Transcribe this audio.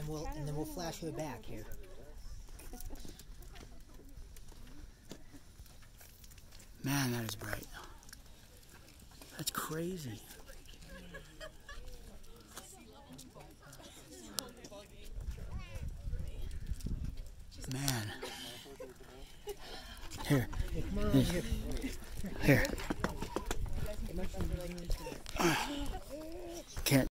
then we'll flash her back here. Man, that is bright. That's crazy. Man. Here. Here. Can't.